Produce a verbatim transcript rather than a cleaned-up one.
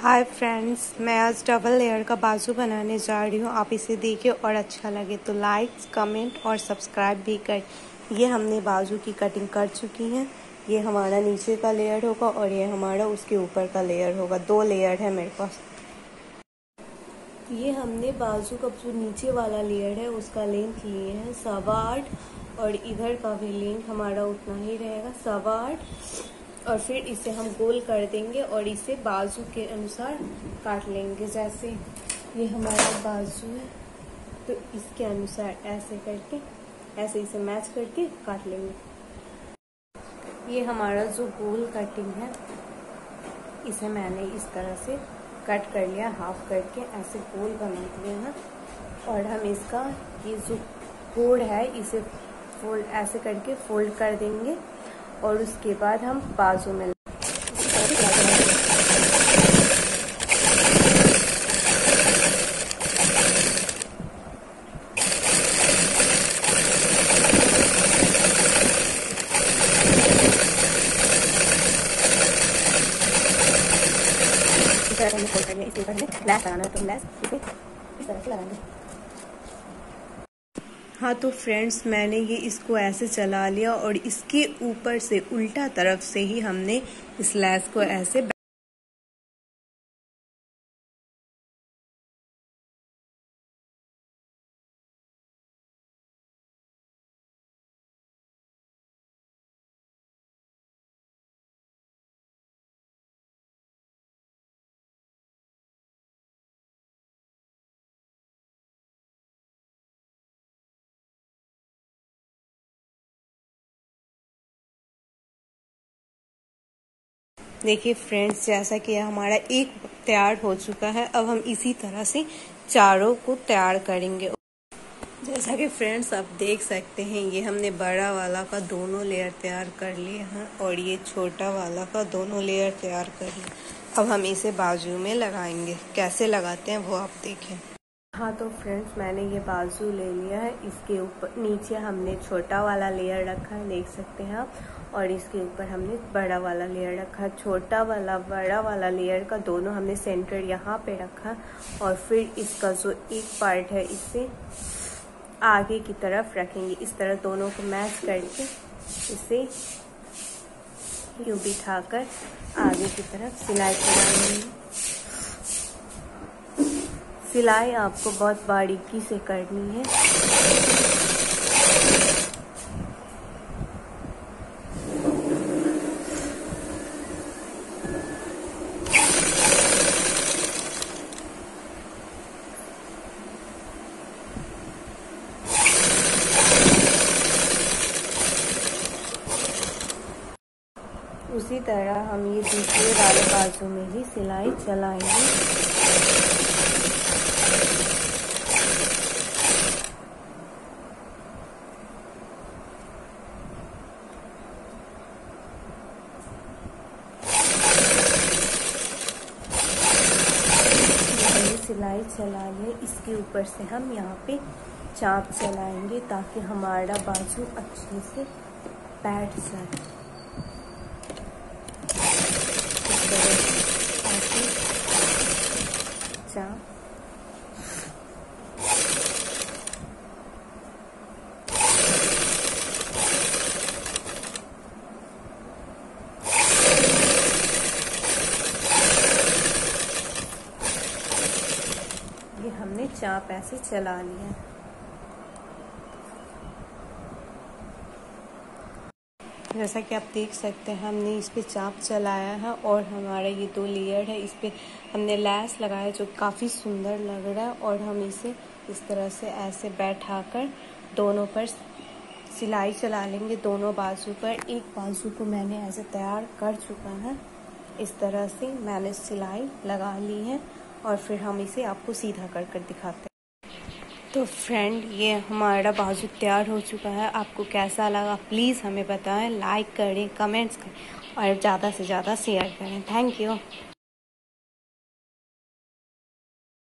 Hi friends, मैं आज double layer का बाजू बनाने जा रही हूँ। आप इसे देखिए और अच्छा लगे तो लाइक, कमेंट और सब्सक्राइब भी कर। ये हमने बाजू की कटिंग कर चुकी है। ये हमारा नीचे का लेयर होगा और ये हमारा उसके ऊपर का लेयर होगा। दो लेयर है मेरे पास। ये हमने बाजू का जो नीचे वाला लेयर है उसका लेंथ लिए हैं सवा आठ और इधर का भी लेंथ हमारा उतना ही रहेगा सवा आठ। और फिर इसे हम गोल कर देंगे और इसे बाजू के अनुसार काट लेंगे। जैसे ये हमारा बाजू है तो इसके अनुसार ऐसे करके ऐसे इसे मैच करके काट लेंगे। ये हमारा जो गोल कटिंग है इसे मैंने इस तरह से कट कर लिया, हाफ करके ऐसे गोल बना दिया है। और हम इसका ये जो कोड है इसे फोल्ड ऐसे करके फोल्ड कर देंगे और उसके बाद हम बाजू में इस तरह से फोल्ड करेंगे। इसके ऊपर हमें लैस लगाना है तो लैस इसे इस तरह से लगाएंगे। हाँ तो फ्रेंड्स, मैंने ये इसको ऐसे चला लिया और इसके ऊपर से उल्टा तरफ से ही हमने इस लैस को ऐसे देखिए फ्रेंड्स, जैसा कि हमारा एक तैयार हो चुका है। अब हम इसी तरह से चारों को तैयार करेंगे। जैसा कि फ्रेंड्स आप देख सकते हैं, ये हमने बड़ा वाला का दोनों लेयर तैयार कर लिए हैं और ये छोटा वाला का दोनों लेयर तैयार कर लिए। अब हम इसे बाजू में लगाएंगे। कैसे लगाते हैं वो आप देखें। हाँ तो फ्रेंड्स, मैंने ये बाजू ले लिया है। इसके ऊपर नीचे हमने छोटा वाला लेयर रखा है, देख सकते हैं आप, और इसके ऊपर हमने बड़ा वाला लेयर रखा है। छोटा वाला बड़ा वाला लेयर का दोनों हमने सेंटर यहाँ पे रखा और फिर इसका जो एक पार्ट है इसे आगे की तरफ रखेंगे। इस तरह दोनों को मैच करके इसे यूं बिठाकर आगे की तरफ सिलाई कराएंगे। सिलाई आपको बहुत बारीकी से करनी है। उसी तरह हम ये दूसरे वाले बाजू में भी सिलाई चलाएंगे। सिलाई चला ले, इसके ऊपर से हम यहाँ पे चाप चलाएंगे ताकि हमारा बाजू अच्छे से बैठ जाए। चाप ये हमने चाप ऐसे चला लिया। जैसा कि आप देख सकते हैं, हमने इस पे चाप चलाया है और हमारा ये दो लेयर है, इस पे हमने लैस लगाया जो काफ़ी सुंदर लग रहा है। और हम इसे इस तरह से ऐसे बैठाकर दोनों पर सिलाई चला लेंगे। दोनों बाजू पर, एक बाजू को मैंने ऐसे तैयार कर चुका है। इस तरह से मैंने सिलाई लगा ली है और फिर हम इसे आपको सीधा कर कर दिखाते हैं। तो फ्रेंड, ये हमारा बाजू तैयार हो चुका है। आपको कैसा लगा प्लीज़ हमें बताएं। लाइक करें, कमेंट्स करें और ज़्यादा से ज़्यादा शेयर करें। Thank you.